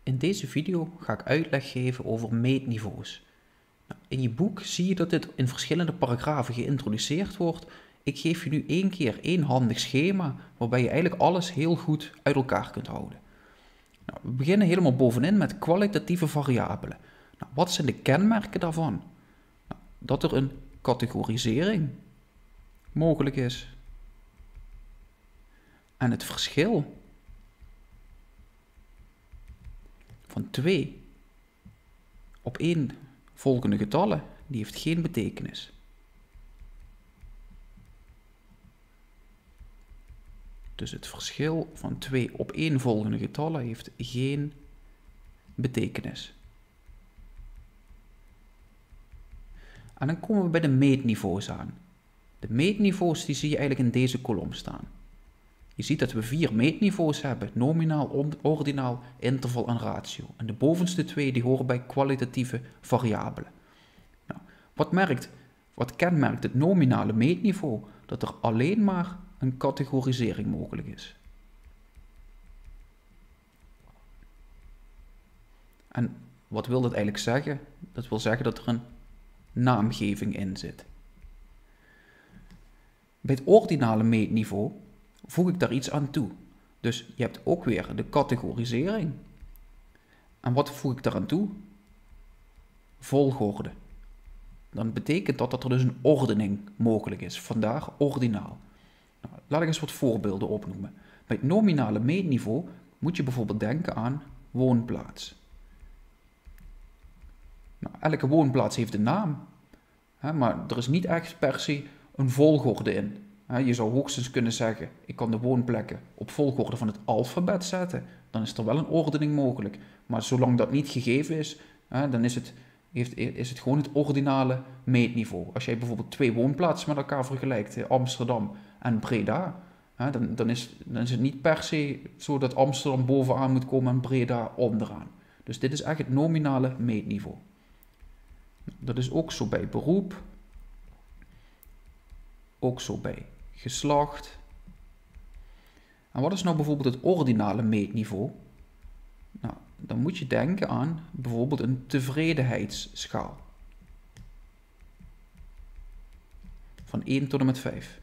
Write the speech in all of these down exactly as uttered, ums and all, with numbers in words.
In deze video ga ik uitleg geven over meetniveaus. Nou, in je boek zie je dat dit in verschillende paragrafen geïntroduceerd wordt. Ik geef je nu één keer één handig schema waarbij je eigenlijk alles heel goed uit elkaar kunt houden. Nou, we beginnen helemaal bovenin met kwalitatieve variabelen. Nou, wat zijn de kenmerken daarvan? Nou, dat er een categorisering mogelijk is. En het verschil van twee op één volgende getallen, die heeft geen betekenis. Dus het verschil van twee op één volgende getallen heeft geen betekenis. En dan komen we bij de meetniveaus aan. De meetniveaus die zie je eigenlijk in deze kolom staan. Je ziet dat we vier meetniveaus hebben: nominaal, ordinaal, interval en ratio. En de bovenste twee die horen bij kwalitatieve variabelen. Nou, wat, merkt, wat kenmerkt het nominale meetniveau? Dat er alleen maar een categorisering mogelijk is. En wat wil dat eigenlijk zeggen? Dat wil zeggen dat er een naamgeving in zit. Bij het ordinale meetniveau voeg ik daar iets aan toe. Dus je hebt ook weer de categorisering. En wat voeg ik daaraan toe? Volgorde. Dan betekent dat dat er dus een ordening mogelijk is. Vandaar ordinaal. Nou, laat ik eens wat voorbeelden opnoemen. Bij het nominale meetniveau moet je bijvoorbeeld denken aan woonplaats. Nou, elke woonplaats heeft een naam. Hè, maar er is niet echt per se een volgorde in. Je zou hoogstens kunnen zeggen, ik kan de woonplekken op volgorde van het alfabet zetten. Dan is er wel een ordening mogelijk. Maar zolang dat niet gegeven is, dan is het, heeft, is het gewoon het ordinale meetniveau. Als jij bijvoorbeeld twee woonplaatsen met elkaar vergelijkt, Amsterdam en Breda, dan, dan, is, dan is het niet per se zo dat Amsterdam bovenaan moet komen en Breda onderaan. Dus dit is echt het nominale meetniveau. Dat is ook zo bij beroep. Ook zo bij geslacht. En wat is nou bijvoorbeeld het ordinale meetniveau? Nou, dan moet je denken aan bijvoorbeeld een tevredenheidsschaal. Van één tot en met vijf.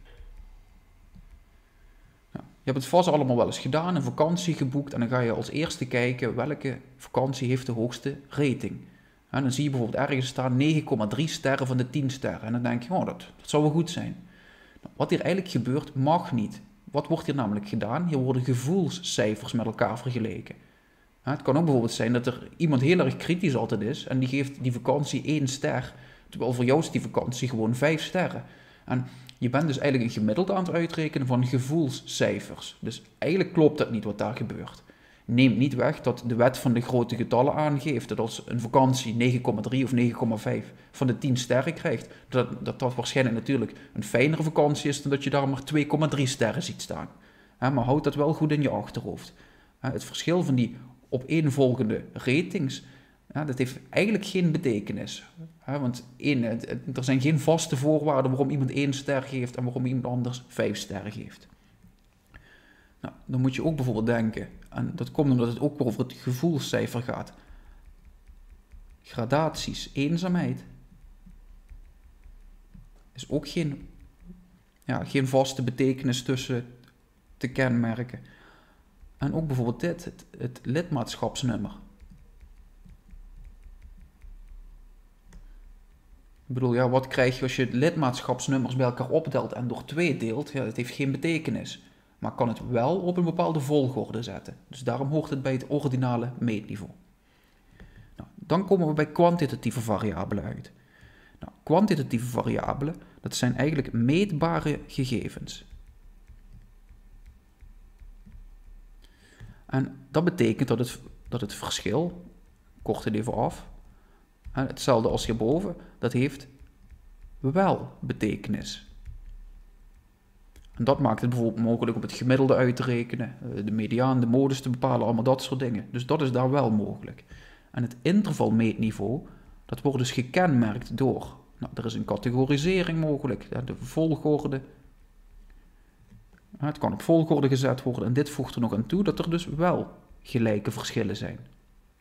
Nou, je hebt het vast allemaal wel eens gedaan, een vakantie geboekt en dan ga je als eerste kijken welke vakantie heeft de hoogste rating. En dan zie je bijvoorbeeld ergens staan negen komma drie sterren van de tien sterren. En dan denk je, oh, dat, dat zou wel goed zijn. Wat hier eigenlijk gebeurt, mag niet. Wat wordt hier namelijk gedaan? Hier worden gevoelscijfers met elkaar vergeleken. Het kan ook bijvoorbeeld zijn dat er iemand heel erg kritisch altijd is en die geeft die vakantie één ster, terwijl voor jou is die vakantie gewoon vijf sterren. En je bent dus eigenlijk een gemiddelde aan het uitrekenen van gevoelscijfers. Dus eigenlijk klopt dat niet wat daar gebeurt. Neemt niet weg dat de wet van de grote getallen aangeeft dat als een vakantie negen komma drie of negen komma vijf van de tien sterren krijgt, dat, dat dat waarschijnlijk natuurlijk een fijnere vakantie is dan dat je daar maar twee komma drie sterren ziet staan. Maar houd dat wel goed in je achterhoofd. Het verschil van die opeenvolgende ratings, dat heeft eigenlijk geen betekenis. Want één, er zijn geen vaste voorwaarden waarom iemand één ster geeft en waarom iemand anders vijf sterren geeft. Nou, dan moet je ook bijvoorbeeld denken, en dat komt omdat het ook over het gevoelscijfer gaat. Gradaties, eenzaamheid is ook geen, ja, geen vaste betekenis tussen te kenmerken. En ook bijvoorbeeld dit, het, het lidmaatschapsnummer. Ik bedoel, ja, wat krijg je als je lidmaatschapsnummers bij elkaar optelt en door twee deelt? Ja, dat heeft geen betekenis. Maar kan het wel op een bepaalde volgorde zetten. Dus daarom hoort het bij het ordinale meetniveau. Nou, dan komen we bij kwantitatieve variabelen uit. Nou, kwantitatieve variabelen, dat zijn eigenlijk meetbare gegevens. En dat betekent dat het, dat het verschil, kort het even af, hetzelfde als hierboven, dat heeft wel betekenis. En dat maakt het bijvoorbeeld mogelijk om het gemiddelde uit te rekenen, de mediaan, de modus te bepalen, allemaal dat soort dingen. Dus dat is daar wel mogelijk. En het intervalmeetniveau, dat wordt dus gekenmerkt door, nou, er is een categorisering mogelijk, de volgorde. Het kan op volgorde gezet worden en dit voegt er nog aan toe dat er dus wel gelijke verschillen zijn.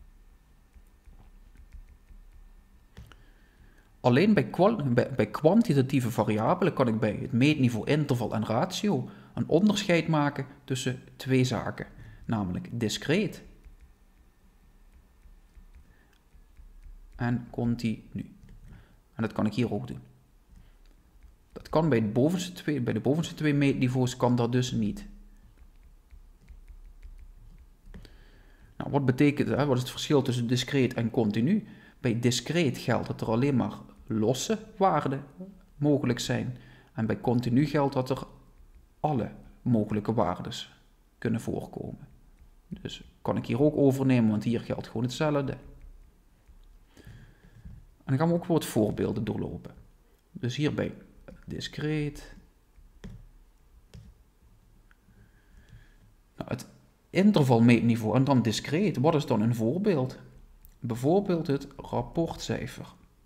Alleen bij, bij, bij kwantitatieve variabelen kan ik bij het meetniveau, interval en ratio een onderscheid maken tussen twee zaken, namelijk discreet en continu. En dat kan ik hier ook doen. Dat kan bij, het bovenste twee, bij de bovenste twee meetniveaus kan dat dus niet. Nou, wat betekent dat? Wat is het verschil tussen discreet en continu? Bij discreet geldt dat er alleen maar losse waarden mogelijk zijn. En bij continu geldt dat er alle mogelijke waarden kunnen voorkomen. Dus kan ik hier ook overnemen, want hier geldt gewoon hetzelfde. En dan gaan we ook wat voorbeelden doorlopen. Dus hierbij discreet. Nou, het intervalmeetniveau en dan discreet. Wat is dan een voorbeeld? Bijvoorbeeld het rapportcijfer.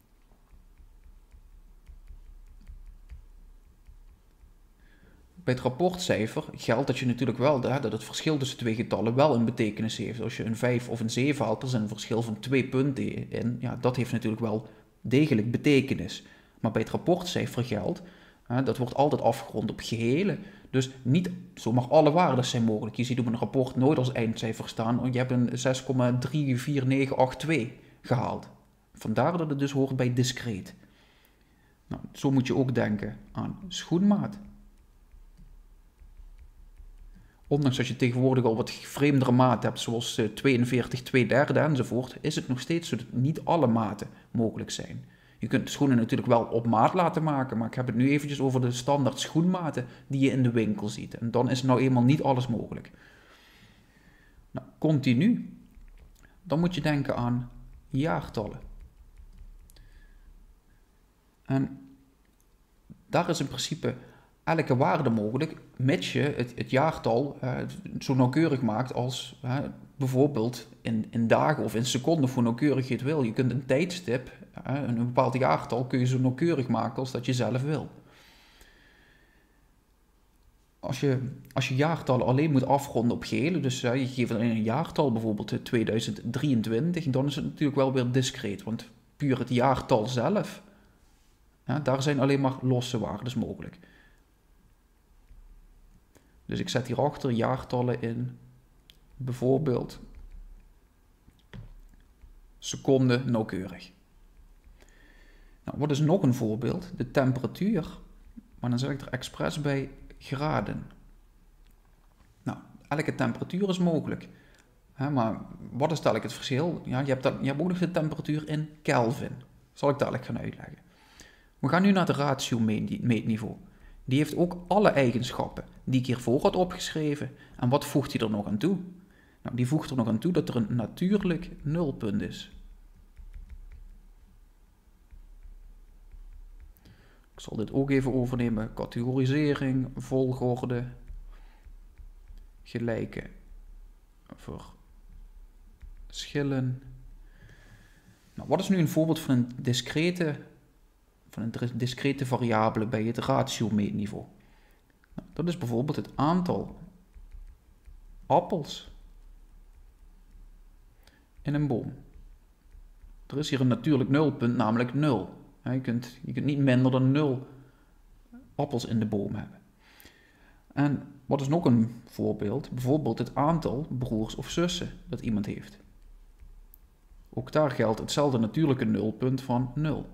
Bij het rapportcijfer geldt dat je natuurlijk wel dat het verschil tussen twee getallen wel een betekenis heeft. Als je een vijf of een zeven haalt, er is een verschil van twee punten in. Ja, dat heeft natuurlijk wel degelijk betekenis. Maar bij het rapportcijfer geldt, dat wordt altijd afgerond op gehelen. Dus niet zomaar alle waarden zijn mogelijk. Je ziet op een rapport nooit als eindcijfer staan. Je hebt een zes komma drie vier negen acht twee gehaald. Vandaar dat het dus hoort bij discreet. Nou, zo moet je ook denken aan schoenmaat. Ondanks dat je tegenwoordig al wat vreemdere maten hebt, zoals tweeënveertig, twee derde enzovoort, is het nog steeds zo dat niet alle maten mogelijk zijn. Je kunt de schoenen natuurlijk wel op maat laten maken, maar ik heb het nu eventjes over de standaard schoenmaten die je in de winkel ziet. En dan is nou eenmaal niet alles mogelijk. Nou, continu, dan moet je denken aan jaartallen. En daar is in principe elke waarde mogelijk, mits je het, het jaartal uh, zo nauwkeurig maakt als uh, bijvoorbeeld in, in dagen of in seconden, hoe nauwkeurig je het wil. Je kunt een tijdstip, uh, een bepaald jaartal, kun je zo nauwkeurig maken als dat je zelf wil. Als je, als je jaartallen alleen moet afronden op gehele, dus uh, je geeft alleen een jaartal, bijvoorbeeld tweeduizend drieëntwintig, dan is het natuurlijk wel weer discreet, want puur het jaartal zelf, uh, daar zijn alleen maar losse waarden mogelijk. Dus ik zet hierachter jaartallen in, bijvoorbeeld seconden nauwkeurig. Nou, wat is nog een voorbeeld? De temperatuur, maar dan zet ik er expres bij graden. Nou, elke temperatuur is mogelijk. Hè, maar wat is dadelijk het verschil? Ja, je, hebt dat, je hebt ook nog de temperatuur in Kelvin. Dat zal ik dadelijk gaan uitleggen. We gaan nu naar het ratio-meetniveau. Die heeft ook alle eigenschappen die ik hiervoor had opgeschreven. En wat voegt hij er nog aan toe? Nou, die voegt er nog aan toe dat er een natuurlijk nulpunt is. Ik zal dit ook even overnemen. Categorisering, volgorde, gelijke verschillen. Nou, wat is nu een voorbeeld van een discrete, van een discrete variabele bij het ratio-meetniveau? Nou, dat is bijvoorbeeld het aantal appels in een boom. Er is hier een natuurlijk nulpunt, namelijk nul. Je kunt, je kunt niet minder dan nul appels in de boom hebben. En wat is nog een voorbeeld? Bijvoorbeeld het aantal broers of zussen dat iemand heeft. Ook daar geldt hetzelfde natuurlijke nulpunt van nul.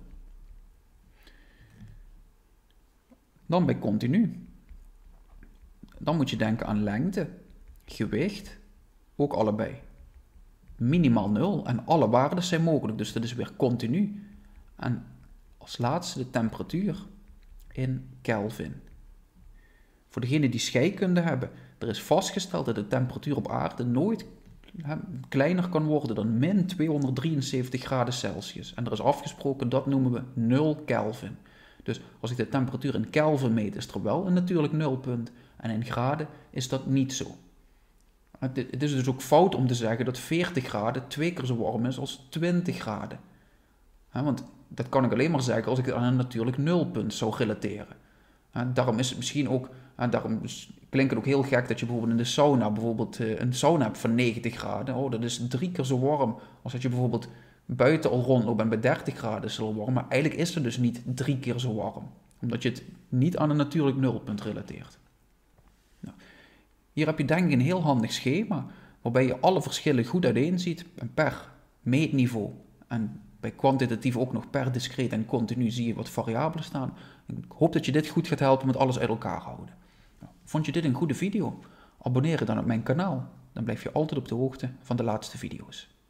Dan bij continu. Dan moet je denken aan lengte, gewicht, ook allebei. Minimaal nul en alle waarden zijn mogelijk, dus dat is weer continu. En als laatste de temperatuur in Kelvin. Voor degenen die scheikunde hebben, er is vastgesteld dat de temperatuur op aarde nooit hè, kleiner kan worden dan min tweehonderddrieënzeventig graden Celsius. En er is afgesproken, dat noemen we nul Kelvin. Dus als ik de temperatuur in Kelvin meet, is er wel een natuurlijk nulpunt. En in graden is dat niet zo. Het is dus ook fout om te zeggen dat veertig graden twee keer zo warm is als twintig graden. Want dat kan ik alleen maar zeggen als ik het aan een natuurlijk nulpunt zou relateren. Daarom is het misschien ook, daarom klinkt het ook heel gek dat je bijvoorbeeld in de sauna bijvoorbeeld een sauna hebt van negentig graden. Oh, dat is drie keer zo warm als dat je bijvoorbeeld buiten al rondlopen en bij dertig graden is het al warm, maar eigenlijk is het dus niet drie keer zo warm. Omdat je het niet aan een natuurlijk nulpunt relateert. Nou, hier heb je denk ik een heel handig schema, waarbij je alle verschillen goed uiteen ziet en per meetniveau. En bij kwantitatief ook nog per discreet en continu zie je wat variabelen staan. Ik hoop dat je dit goed gaat helpen met alles uit elkaar houden. Nou, vond je dit een goede video? Abonneer je dan op mijn kanaal. Dan blijf je altijd op de hoogte van de laatste video's.